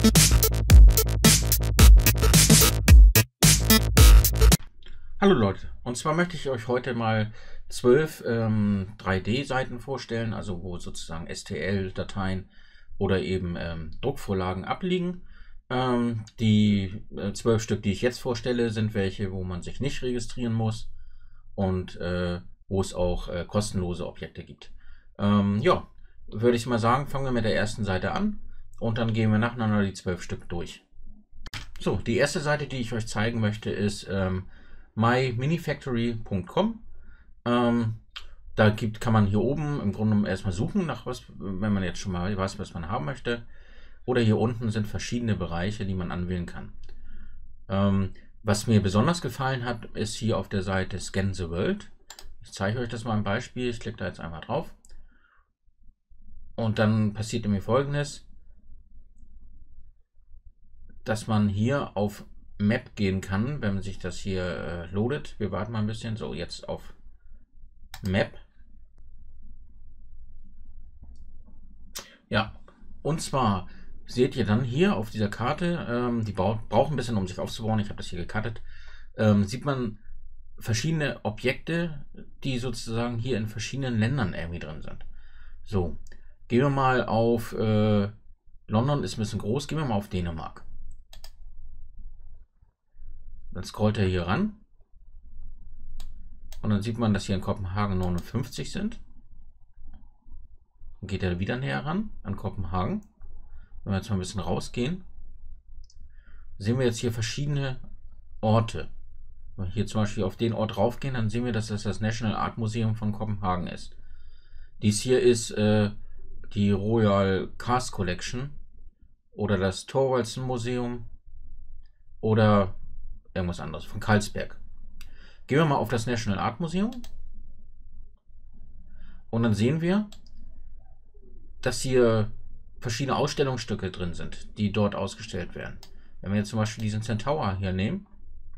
Hallo Leute, und zwar möchte ich euch heute mal 12 3D-Seiten vorstellen, also wo sozusagen STL-Dateien oder eben Druckvorlagen abliegen. Die 12 Stück, die ich jetzt vorstelle, sind welche, wo man sich nicht registrieren muss und wo es auch kostenlose Objekte gibt. Ja, würde ich mal sagen, fangen wir mit der ersten Seite an und dann gehen wir nacheinander die 12 Stück durch. So, die erste Seite, die ich euch zeigen möchte, ist myminifactory.com. Da kann man hier oben im Grunde erstmal suchen nach was, wenn man jetzt schon mal weiß, was man haben möchte. Oder hier unten sind verschiedene Bereiche, die man anwählen kann. Was mir besonders gefallen hat, ist hier auf der Seite Scan the World. Ich zeige euch das mal ein Beispiel. Ich klicke da jetzt einmal drauf. Und dann passiert nämlich Folgendes, dass man hier auf Map gehen kann, wenn man sich das hier loadet. Wir warten mal ein bisschen. So, jetzt auf Map. Ja, und zwar seht ihr dann hier auf dieser Karte, die braucht ein bisschen, um sich aufzubauen. Ich habe das hier gecuttet. Sieht man verschiedene Objekte, die sozusagen hier in verschiedenen Ländern irgendwie drin sind. So, gehen wir mal auf London, ist ein bisschen groß. Gehen wir mal auf Dänemark. Dann scrollt er hier ran und dann sieht man, dass hier in Kopenhagen 59 sind. Dann geht er wieder näher ran an Kopenhagen. Wenn wir jetzt mal ein bisschen rausgehen, sehen wir jetzt hier verschiedene Orte. Wenn wir hier zum Beispiel auf den Ort raufgehen, dann sehen wir, dass das das National Art Museum von Kopenhagen ist. Dies hier ist die Royal Cast Collection oder das Thorvaldsen Museum oder irgendwas anderes von Carlsberg. Gehen wir mal auf das National Art Museum und dann sehen wir, dass hier verschiedene Ausstellungsstücke drin sind, die dort ausgestellt werden. Wenn wir jetzt zum Beispiel diesen Centaur hier nehmen,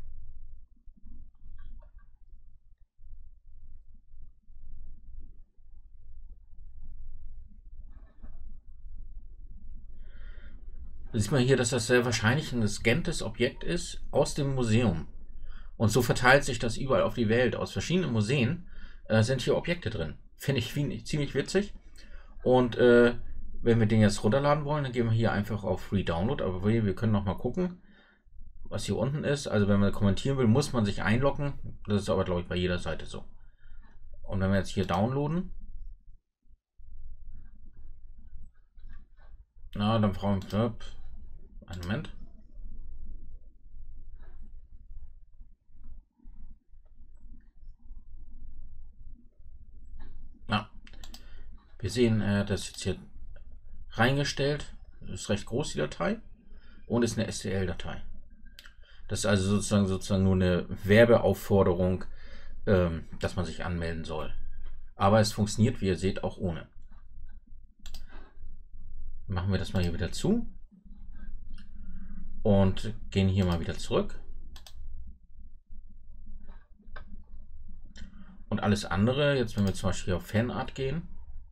sieht man hier, dass das sehr wahrscheinlich ein gescanntes Objekt ist aus dem Museum. Und so verteilt sich das überall auf die Welt. Aus verschiedenen Museen sind hier Objekte drin. Finde ich ziemlich witzig. Und wenn wir den jetzt runterladen wollen, dann gehen wir hier einfach auf Free Download. Aber wir können noch mal gucken, was hier unten ist. Also wenn man kommentieren will, muss man sich einloggen. Das ist aber, glaube ich, bei jeder Seite so. Und wenn wir jetzt hier downloaden, na, dann brauchen wir einen Moment. Ja, wir sehen, das ist jetzt hier reingestellt. Das ist recht groß, die Datei. Und ist eine STL-Datei. Das ist also sozusagen nur eine Werbeaufforderung, dass man sich anmelden soll. Aber es funktioniert, wie ihr seht, auch ohne. Machen wir das mal hier wieder zu. Und gehen hier mal wieder zurück. Und alles andere, jetzt wenn wir zum Beispiel auf Fanart gehen,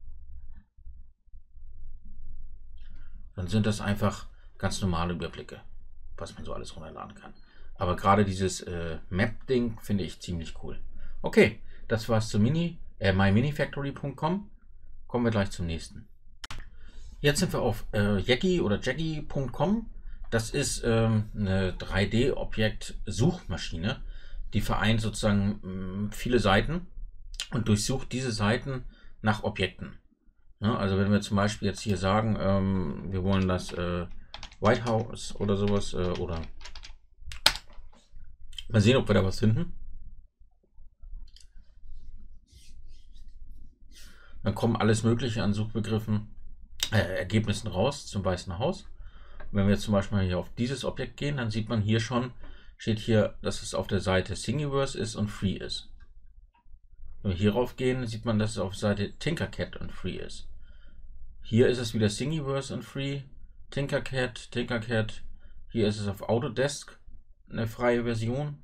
dann sind das einfach ganz normale Überblicke, was man so alles runterladen kann. Aber gerade dieses Map-Ding finde ich ziemlich cool. Okay, das war's zu myminifactory.com. Kommen wir gleich zum nächsten. Jetzt sind wir auf Jaggy oder Jaggy.com. Das ist eine 3D-Objekt-Suchmaschine, die vereint sozusagen viele Seiten und durchsucht diese Seiten nach Objekten. Ja, also wenn wir zum Beispiel jetzt hier sagen, wir wollen das White House oder sowas oder mal sehen, ob wir da was finden. Dann kommen alles Mögliche an Suchbegriffen, Ergebnissen raus zum Weißen Haus. Wenn wir jetzt zum Beispiel hier auf dieses Objekt gehen, dann sieht man hier schon, steht hier, dass es auf der Seite Thingiverse ist und Free ist. Wenn wir hier rauf gehen, sieht man, dass es auf der Seite Tinkercad und Free ist. Hier ist es wieder Thingiverse und Free, Tinkercad. Hier ist es auf Autodesk eine freie Version.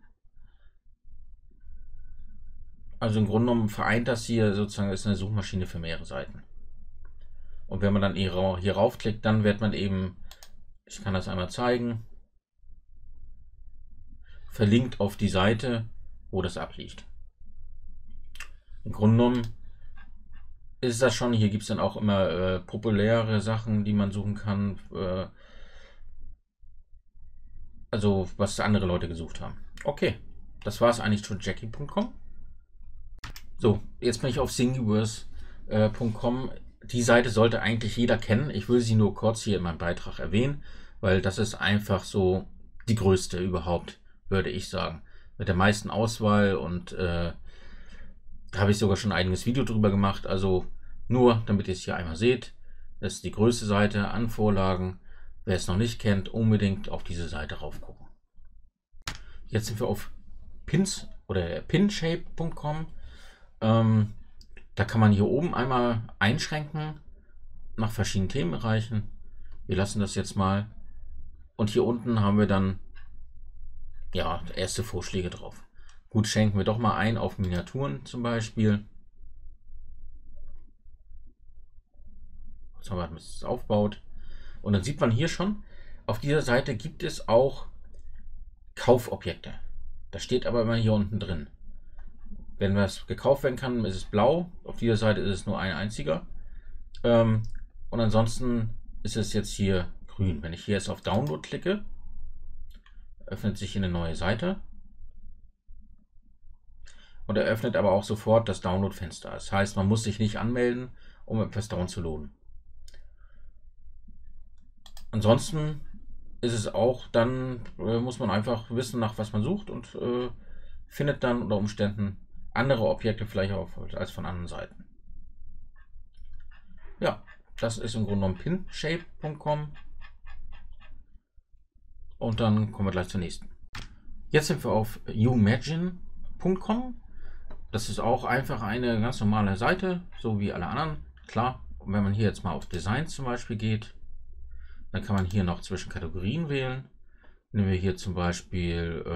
Also im Grunde genommen vereint das hier sozusagen, ist eine Suchmaschine für mehrere Seiten. Und wenn man dann hier raufklickt, dann wird man eben Ich kann das einmal zeigen. Verlinkt auf die Seite, wo das abliegt. Im Grunde genommen ist das schon. Hier gibt es dann auch immer populäre Sachen, die man suchen kann. Also was andere Leute gesucht haben. Okay, das war es eigentlich von Jackie.com. So, jetzt bin ich auf Thingiverse.com. Die Seite sollte eigentlich jeder kennen. Ich will sie nur kurz hier in meinem Beitrag erwähnen, weil das ist einfach so die größte überhaupt, würde ich sagen. Mit der meisten Auswahl und da habe ich sogar schon ein eigenes Video drüber gemacht. Also nur, damit ihr es hier einmal seht. Das ist die größte Seite an Vorlagen. Wer es noch nicht kennt, unbedingt auf diese Seite raufgucken. Jetzt sind wir auf Pins oder Pinshape.com. Da kann man hier oben einmal einschränken nach verschiedenen Themenbereichen. Wir lassen das jetzt mal. Und hier unten haben wir dann ja erste Vorschläge drauf. Gut, schenken wir doch mal ein auf Miniaturen zum Beispiel. Jetzt haben wir, damit es aufbaut. Und dann sieht man hier schon, auf dieser Seite gibt es auch Kaufobjekte. Das steht aber immer hier unten drin. Wenn was gekauft werden kann, ist es blau. Auf dieser Seite ist es nur ein einziger. Und ansonsten ist es jetzt hier grün. Wenn ich hier jetzt auf Download klicke, öffnet sich hier eine neue Seite. Und er öffnet aber auch sofort das Download-Fenster. Das heißt, man muss sich nicht anmelden, um etwas downzuladen. Ansonsten ist es auch, dann muss man einfach wissen, nach was man sucht und findet dann unter Umständen andere Objekte vielleicht auch als von anderen Seiten. Ja, das ist im Grunde genommen pinshape.com. Und dann kommen wir gleich zur nächsten. Jetzt sind wir auf umagine.com. Das ist auch einfach eine ganz normale Seite, so wie alle anderen. Klar, und wenn man hier jetzt mal auf Designs zum Beispiel geht, dann kann man hier noch zwischen Kategorien wählen. Nehmen wir hier zum Beispiel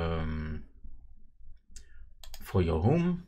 For Your Home.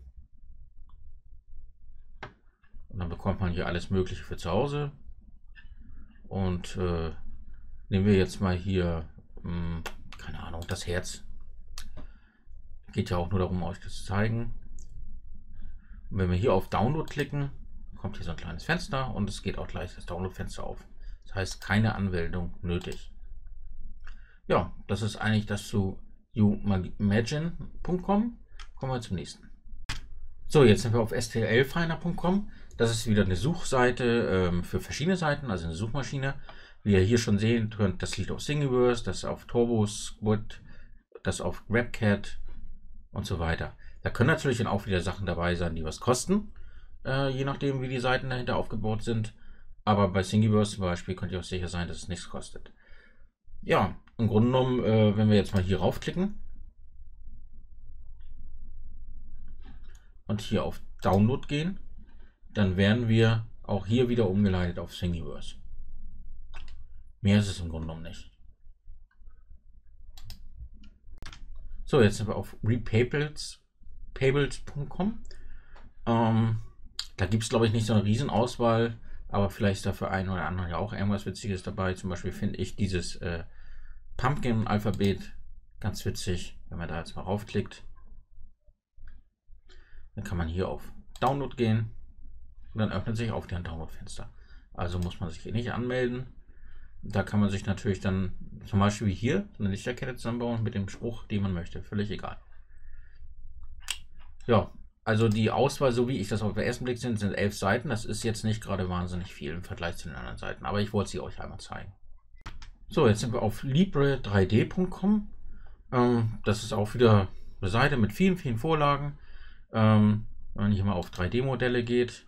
Und dann bekommt man hier alles Mögliche für zu Hause. Und nehmen wir jetzt mal hier, keine Ahnung, das Herz. Geht ja auch nur darum, euch das zu zeigen. Und wenn wir hier auf Download klicken, kommt hier so ein kleines Fenster und es geht auch gleich das Download-Fenster auf. Das heißt, keine Anmeldung nötig. Ja, das ist eigentlich das zu umagine.com. Kommen wir zum nächsten. So, jetzt sind wir auf stlfinder.com. Das ist wieder eine Suchseite für verschiedene Seiten, also eine Suchmaschine. Wie ihr hier schon sehen könnt, das liegt auf Thingiverse, das auf TurboSquid, das auf GrabCAD und so weiter. Da können natürlich dann auch wieder Sachen dabei sein, die was kosten, je nachdem wie die Seiten dahinter aufgebaut sind. Aber bei Thingiverse zum Beispiel könnt ihr auch sicher sein, dass es nichts kostet. Ja, im Grunde genommen, wenn wir jetzt mal hier raufklicken und hier auf Download gehen, dann werden wir auch hier wieder umgeleitet auf Thingiverse. Mehr ist es im Grunde genommen nicht. So, jetzt sind wir auf repables.com. Da gibt es, glaube ich, nicht so eine Riesenauswahl, aber vielleicht ist da für einen oder anderen ja auch irgendwas Witziges dabei. Zum Beispiel finde ich dieses Pumpkin-Alphabet ganz witzig. Wenn man da jetzt mal raufklickt, dann kann man hier auf Download gehen und dann öffnet sich auch ein Download-Fenster. Also muss man sich hier nicht anmelden. Da kann man sich natürlich dann zum Beispiel wie hier eine Lichterkette zusammenbauen mit dem Spruch, den man möchte. Völlig egal. Ja, also die Auswahl, so wie ich das auf den ersten Blick sind 11 Seiten. Das ist jetzt nicht gerade wahnsinnig viel im Vergleich zu den anderen Seiten, aber ich wollte sie euch einmal zeigen. So, jetzt sind wir auf libre3d.com. Das ist auch wieder eine Seite mit vielen, vielen Vorlagen. Wenn man hier mal auf 3D-Modelle geht,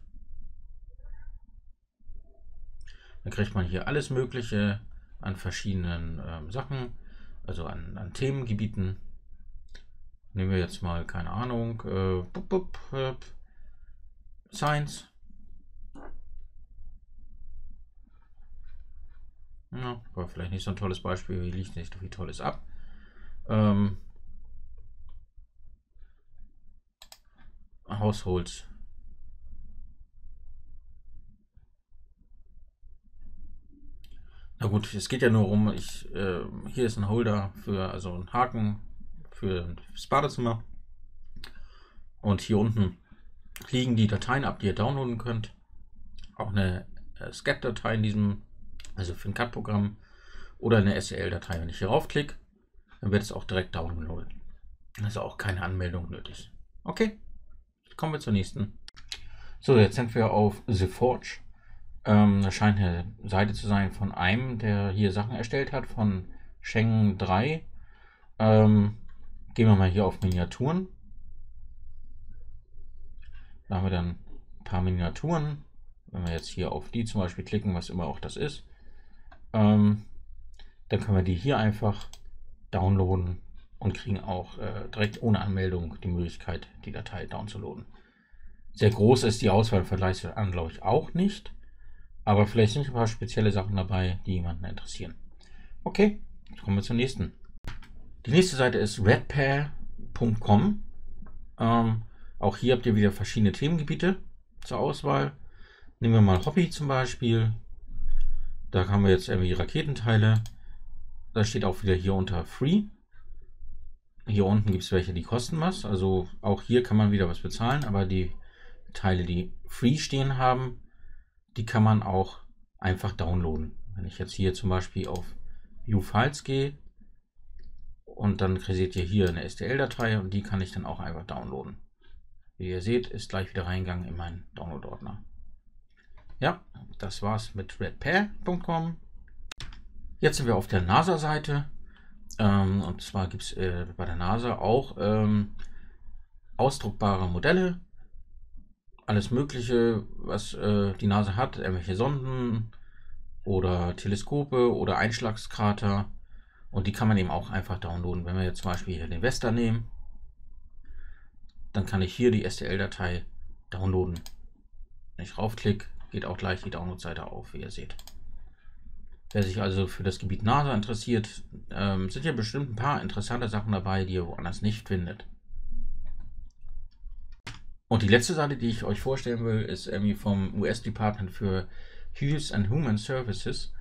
dann kriegt man hier alles Mögliche an verschiedenen Sachen, also an Themengebieten. Nehmen wir jetzt mal, keine Ahnung, Science. Ja, war vielleicht nicht so ein tolles Beispiel, hier liegt nicht so viel Tolles ab. Households. Na gut, es geht ja nur um, hier ist ein Holder also ein Haken für das Badezimmer. Und hier unten liegen die Dateien ab, die ihr downloaden könnt. Auch eine SCAD-Datei also für ein CAD-Programm oder eine STL-Datei. Wenn ich hier raufklicke, dann wird es auch direkt downloadet. Also auch keine Anmeldung nötig. Okay, kommen wir zur nächsten. So, jetzt sind wir auf The Forge. Das scheint eine Seite zu sein von einem, der hier Sachen erstellt hat, von Schengen 3. Gehen wir mal hier auf Miniaturen. Da haben wir dann ein paar Miniaturen. Wenn wir jetzt hier auf die zum Beispiel klicken, was immer auch das ist, dann können wir die hier einfach downloaden und kriegen auch direkt ohne Anmeldung die Möglichkeit, die Datei downzuladen. Sehr groß ist die Auswahl im Vergleich zu anderen, glaube ich, auch nicht. Aber vielleicht sind ein paar spezielle Sachen dabei, die jemanden interessieren. Okay, jetzt kommen wir zur nächsten. Die nächste Seite ist redpair.com. Auch hier habt ihr wieder verschiedene Themengebiete zur Auswahl. Nehmen wir mal Hobby zum Beispiel. Da haben wir jetzt irgendwie Raketenteile. Da steht auch wieder hier unter Free. Hier unten gibt es welche, die kosten was. Also auch hier kann man wieder was bezahlen, aber die Teile, die Free stehen haben, die kann man auch einfach downloaden. Wenn ich jetzt hier zum Beispiel auf View Files gehe und dann seht ihr hier eine STL-Datei und die kann ich dann auch einfach downloaden. Wie ihr seht, ist gleich wieder reingegangen in meinen Download-Ordner. Ja, das war's mit redpair.com. Jetzt sind wir auf der NASA-Seite. Und zwar gibt es bei der NASA auch ausdruckbare Modelle. Alles Mögliche, was die NASA hat, irgendwelche Sonden oder Teleskope oder Einschlagskrater, und die kann man eben auch einfach downloaden. Wenn wir jetzt zum Beispiel hier den Vesta nehmen, dann kann ich hier die STL-Datei downloaden. Wenn ich raufklicke, geht auch gleich die Download-Seite auf, wie ihr seht. Wer sich also für das Gebiet NASA interessiert, sind ja bestimmt ein paar interessante Sachen dabei, die ihr woanders nicht findet. Und die letzte Seite, die ich euch vorstellen will, ist irgendwie vom US Department for Health and Human Services.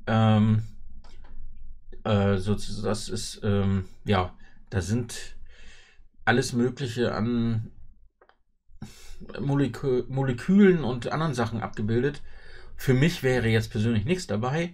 Das ist, ja, da sind alles Mögliche an Molekülen und anderen Sachen abgebildet. Für mich wäre jetzt persönlich nichts dabei,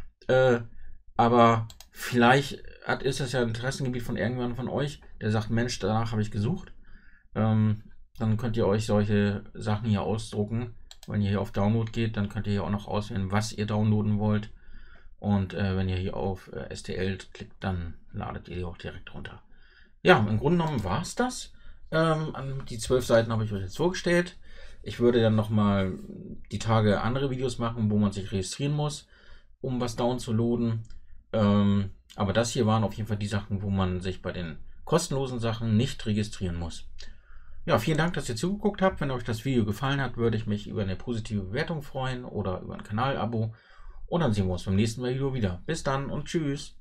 aber vielleicht ist das ja ein Interessengebiet von irgendjemandem von euch, der sagt, Mensch, danach habe ich gesucht. Dann könnt ihr euch solche Sachen hier ausdrucken. Wenn ihr hier auf Download geht, dann könnt ihr hier auch noch auswählen, was ihr downloaden wollt. Und wenn ihr hier auf STL klickt, dann ladet ihr die auch direkt runter. Ja, im Grunde genommen war es das. Die 12 Seiten habe ich euch jetzt vorgestellt. Ich würde dann nochmal die Tage andere Videos machen, wo man sich registrieren muss, um was downzuladen. Aber das hier waren auf jeden Fall die Sachen, wo man sich bei den kostenlosen Sachen nicht registrieren muss. Ja, vielen Dank, dass ihr zugeguckt habt. Wenn euch das Video gefallen hat, würde ich mich über eine positive Bewertung freuen oder über ein Kanalabo. Und dann sehen wir uns beim nächsten Video wieder. Bis dann und tschüss.